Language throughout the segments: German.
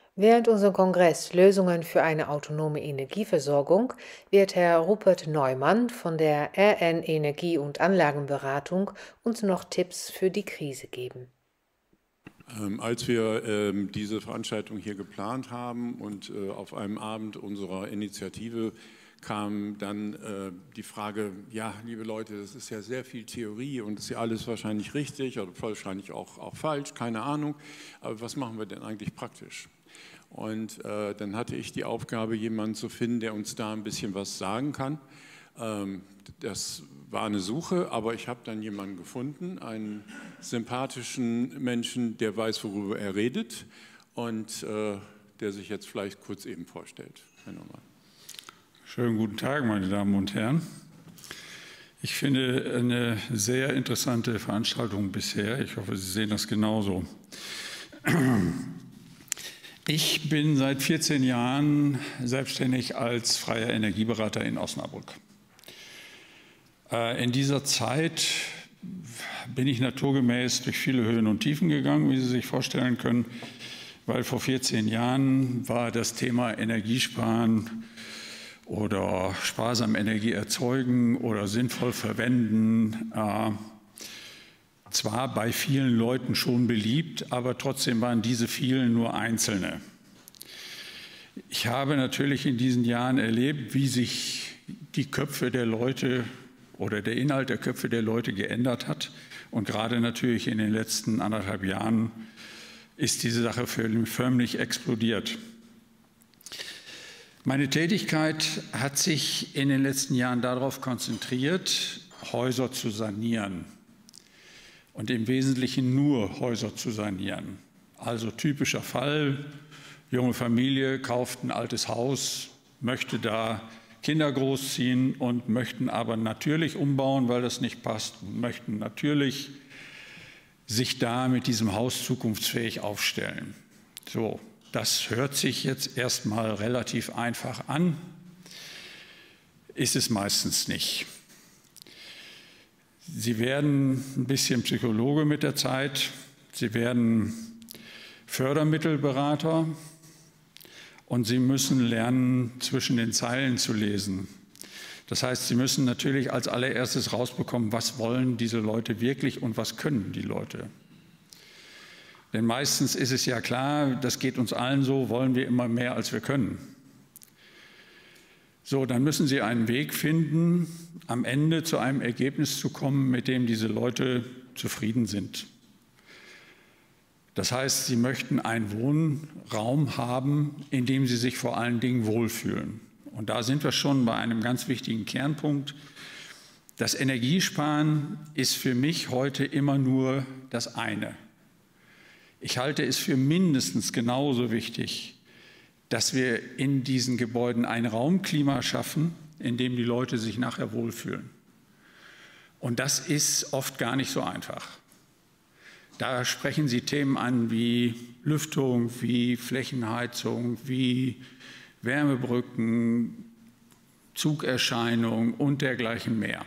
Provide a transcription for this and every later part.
Während unserem Kongress Lösungen für eine autonome Energieversorgung wird Herr Rupert Neumann von der RN Energie- und Anlagenberatung uns noch Tipps für die Krise geben. Als wir diese Veranstaltung hier geplant haben und auf einem Abend unserer Initiative kam dann die Frage, ja, liebe Leute, das ist ja sehr viel Theorie und ist ja alles wahrscheinlich richtig oder wahrscheinlich auch falsch, keine Ahnung, aber was machen wir denn eigentlich praktisch? Und dann hatte ich die Aufgabe, jemanden zu finden, der uns da ein bisschen was sagen kann. Das war eine Suche, aber ich habe dann jemanden gefunden, einen sympathischen Menschen, der weiß, worüber er redet und der sich jetzt vielleicht kurz eben vorstellt. Herr Neumann. Schönen guten Tag, meine Damen und Herren. Ich finde eine sehr interessante Veranstaltung bisher. Ich hoffe, Sie sehen das genauso. Ich bin seit 14 Jahren selbstständig als freier Energieberater in Osnabrück. In dieser Zeit bin ich naturgemäß durch viele Höhen und Tiefen gegangen, wie Sie sich vorstellen können, weil vor 14 Jahren war das Thema Energiesparen oder sparsam Energie erzeugen oder sinnvoll verwenden zwar bei vielen Leuten schon beliebt, aber trotzdem waren diese vielen nur Einzelne. Ich habe natürlich in diesen Jahren erlebt, wie sich die Köpfe der Leute oder der Inhalt der Köpfe der Leute geändert hat. Und gerade natürlich in den letzten 1,5 Jahren ist diese Sache förmlich explodiert. Meine Tätigkeit hat sich in den letzten Jahren darauf konzentriert, Häuser zu sanieren. Und im Wesentlichen nur Häuser zu sanieren. Also typischer Fall, junge Familie kauft ein altes Haus, möchte da Kinder großziehen und möchten aber natürlich umbauen, weil das nicht passt, möchten natürlich sich da mit diesem Haus zukunftsfähig aufstellen. So, das hört sich jetzt erstmal relativ einfach an, ist es meistens nicht. Sie werden ein bisschen Psychologe mit der Zeit, Sie werden Fördermittelberater und Sie müssen lernen, zwischen den Zeilen zu lesen. Das heißt, Sie müssen natürlich als allererstes rausbekommen, was wollen diese Leute wirklich und was können die Leute. Denn meistens ist es ja klar, das geht uns allen so, wollen wir immer mehr, als wir können. So, dann müssen Sie einen Weg finden, am Ende zu einem Ergebnis zu kommen, mit dem diese Leute zufrieden sind. Das heißt, Sie möchten einen Wohnraum haben, in dem Sie sich vor allen Dingen wohlfühlen. Und da sind wir schon bei einem ganz wichtigen Kernpunkt. Das Energiesparen ist für mich heute immer nur das eine. Ich halte es für mindestens genauso wichtig, dass wir in diesen Gebäuden ein Raumklima schaffen, in dem die Leute sich nachher wohlfühlen. Und das ist oft gar nicht so einfach. Da sprechen Sie Themen an wie Lüftung, wie Flächenheizung, wie Wärmebrücken, Zugerscheinung und dergleichen mehr.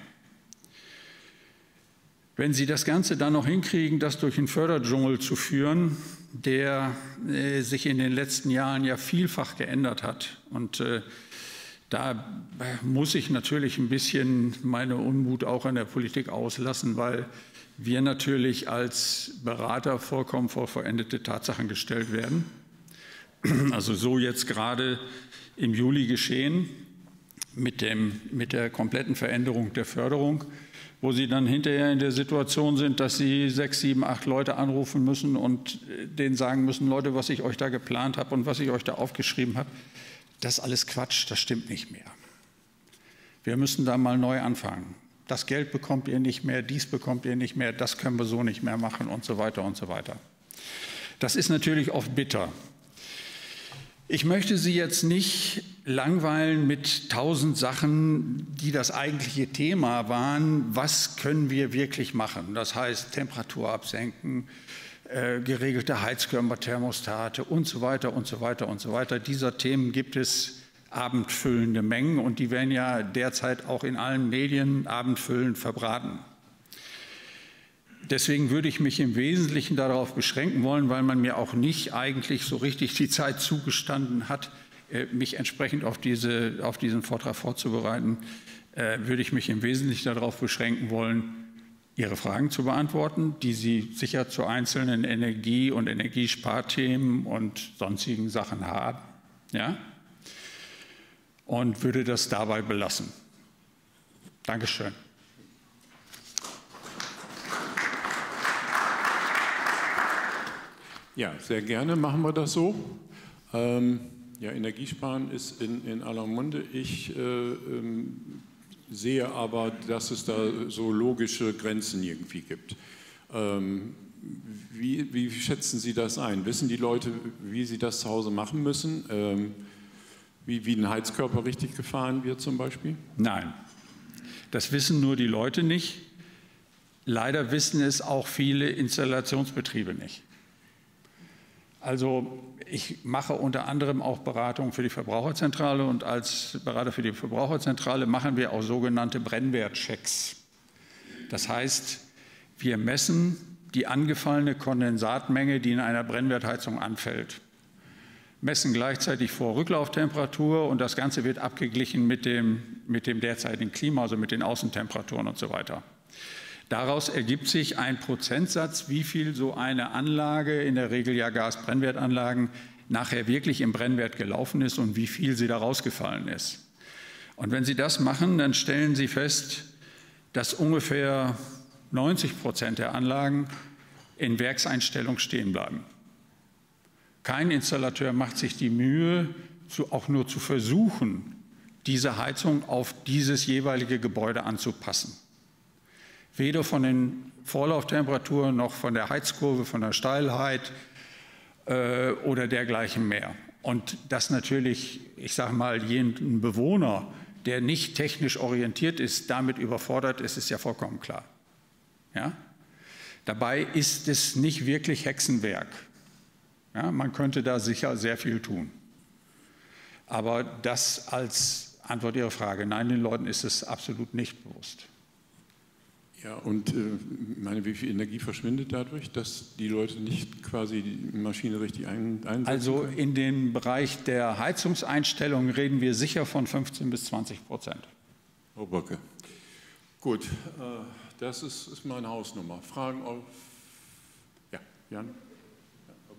Wenn Sie das Ganze dann noch hinkriegen, das durch einen Förderdschungel zu führen, der sich in den letzten Jahren ja vielfach geändert hat. Und da muss ich natürlich ein bisschen meine Unmut auch an der Politik auslassen, weil wir natürlich als Berater vollkommen vor vollendete Tatsachen gestellt werden. Also so jetzt gerade im Juli geschehen mit der kompletten Veränderung der Förderung, wo Sie dann hinterher in der Situation sind, dass Sie 6, 7, 8 Leute anrufen müssen und denen sagen müssen, Leute, was ich euch da geplant habe und was ich euch da aufgeschrieben habe, das ist alles Quatsch, das stimmt nicht mehr. Wir müssen da mal neu anfangen. Das Geld bekommt ihr nicht mehr, dies bekommt ihr nicht mehr, das können wir so nicht mehr machen und so weiter und so weiter. Das ist natürlich oft bitter. Ich möchte Sie jetzt nicht langweilen mit 1000 Sachen, die das eigentliche Thema waren. Was können wir wirklich machen? Das heißt, Temperatur absenken, geregelte Heizkörper, Thermostate und so weiter und so weiter und so weiter. Dieser Themen gibt es abendfüllende Mengen und die werden ja derzeit auch in allen Medien abendfüllend verbraten. Deswegen würde ich mich im Wesentlichen darauf beschränken wollen, weil man mir auch nicht eigentlich so richtig die Zeit zugestanden hat, mich entsprechend auf diesen Vortrag vorzubereiten, würde ich mich im Wesentlichen darauf beschränken wollen, Ihre Fragen zu beantworten, die Sie sicher zu einzelnen Energie- und Energiesparthemen und sonstigen Sachen haben. Ja? Und würde das dabei belassen. Dankeschön. Ja, sehr gerne machen wir das so. Ja, Energiesparen ist in aller Munde. Ich sehe aber, dass es da so logische Grenzen irgendwie gibt. Wie schätzen Sie das ein? Wissen die Leute, wie sie das zu Hause machen müssen? Wie ein Heizkörper richtig gefahren wird zum Beispiel? Nein, das wissen nur die Leute nicht. Leider wissen es auch viele Installationsbetriebe nicht. Also ich mache unter anderem auch Beratung für die Verbraucherzentrale und als Berater für die Verbraucherzentrale machen wir auch sogenannte Brennwertchecks. Das heißt, wir messen die angefallene Kondensatmenge, die in einer Brennwertheizung anfällt, messen gleichzeitig Vor-Rücklauftemperatur und das Ganze wird abgeglichen mit dem derzeitigen Klima, also mit den Außentemperaturen und so weiter. Daraus ergibt sich ein Prozentsatz, wie viel so eine Anlage, in der Regel ja Gasbrennwertanlagen, nachher wirklich im Brennwert gelaufen ist und wie viel sie da rausgefallen ist. Und wenn Sie das machen, dann stellen Sie fest, dass ungefähr 90% der Anlagen in Werkseinstellung stehen bleiben. Kein Installateur macht sich die Mühe, auch nur zu versuchen, diese Heizung auf dieses jeweilige Gebäude anzupassen. Weder von den Vorlauftemperaturen noch von der Heizkurve, von der Steilheit oder dergleichen mehr. Und dass natürlich, ich sage mal, jeden Bewohner, der nicht technisch orientiert ist, damit überfordert ist, ist ja vollkommen klar. Ja? Dabei ist es nicht wirklich Hexenwerk. Ja, man könnte da sicher sehr viel tun. Aber das als Antwort Ihrer Frage, nein, den Leuten ist es absolut nicht bewusst. Ja, und wie viel Energie verschwindet dadurch, dass die Leute nicht quasi die Maschine richtig einsetzen Also können? in dem Bereich der Heizungseinstellung reden wir sicher von 15 bis 20%. Frau Bocke. Gut, das ist meine Hausnummer. Fragen auf? Ja, Jan? Ja, okay.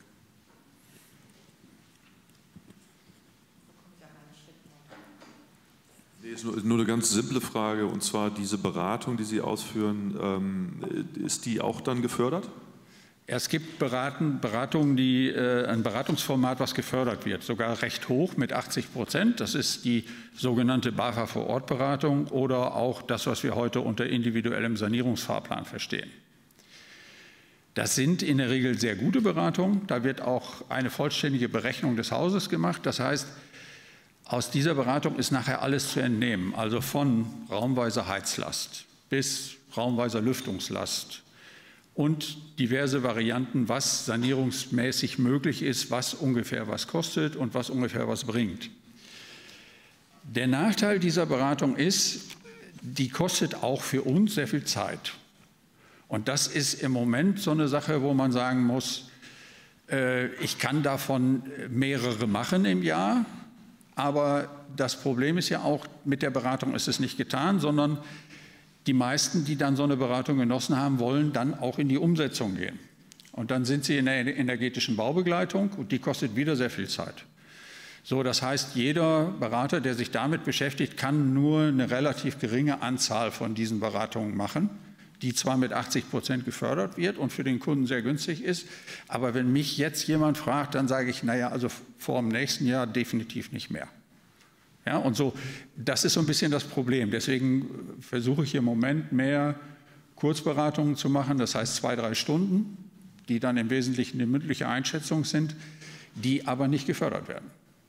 Ist nur eine ganz simple Frage, und zwar diese Beratung, die Sie ausführen, ist die auch dann gefördert? Es gibt Beratungen, ein Beratungsformat, was gefördert wird, sogar recht hoch mit 80%. Das ist die sogenannte BAFA-Vor-Ort-Beratung oder auch das, was wir heute unter individuellem Sanierungsfahrplan verstehen. Das sind in der Regel sehr gute Beratungen. Da wird auch eine vollständige Berechnung des Hauses gemacht. Das heißt, aus dieser Beratung ist nachher alles zu entnehmen, also von raumweiser Heizlast bis raumweiser Lüftungslast und diverse Varianten, was sanierungsmäßig möglich ist, was ungefähr was kostet und was ungefähr was bringt. Der Nachteil dieser Beratung ist, die kostet auch für uns sehr viel Zeit. Und das ist im Moment so eine Sache, wo man sagen muss, ich kann davon mehrere machen im Jahr. Aber das Problem ist ja auch, mit der Beratung ist es nicht getan, sondern die meisten, die dann so eine Beratung genossen haben, wollen dann auch in die Umsetzung gehen. Und dann sind sie in der energetischen Baubegleitung und die kostet wieder sehr viel Zeit. So, das heißt, jeder Berater, der sich damit beschäftigt, kann nur eine relativ geringe Anzahl von diesen Beratungen machen, die zwar mit 80% gefördert wird und für den Kunden sehr günstig ist, aber wenn mich jetzt jemand fragt, dann sage ich, naja, also vor dem nächsten Jahr definitiv nicht mehr. Ja, und so, das ist so ein bisschen das Problem. Deswegen versuche ich im Moment mehr Kurzberatungen zu machen, das heißt 2-3 Stunden, die dann im Wesentlichen eine mündliche Einschätzung sind, die aber nicht gefördert werden.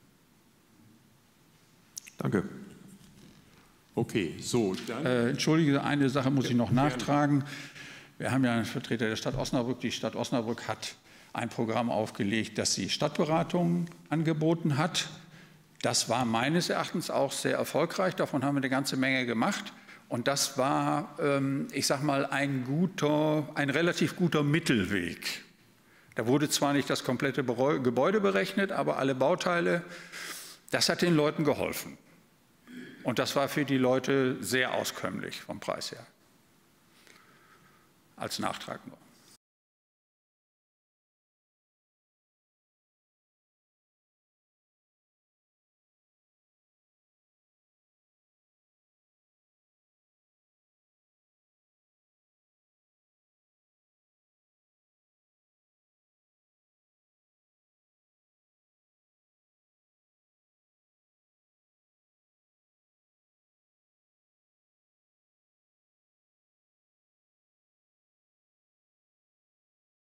Danke. Okay, so, dann. Entschuldige, eine Sache muss ich noch nachtragen. Wir haben ja einen Vertreter der Stadt Osnabrück. Die Stadt Osnabrück hat ein Programm aufgelegt, das sie Stadtberatungen angeboten hat. Das war meines Erachtens auch sehr erfolgreich. Davon haben wir eine ganze Menge gemacht. Und das war, ich sag mal, ein relativ guter Mittelweg. Da wurde zwar nicht das komplette Gebäude berechnet, aber alle Bauteile, das hat den Leuten geholfen. Und das war für die Leute sehr auskömmlich vom Preis her. Als Nachtrag noch.